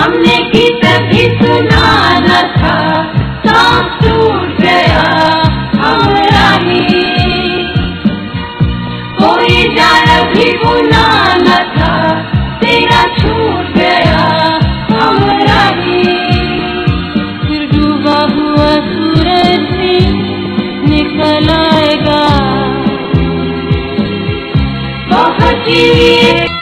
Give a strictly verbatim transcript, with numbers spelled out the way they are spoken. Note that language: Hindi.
हमने गीत भी सुना न था, सांस टूट गया हमारा ही, कोई जान भी बुना न था, तेरा छूट गया हमारा ही। फिर डूबा हुआ सूरज भी निकल आएगा, बहुत ही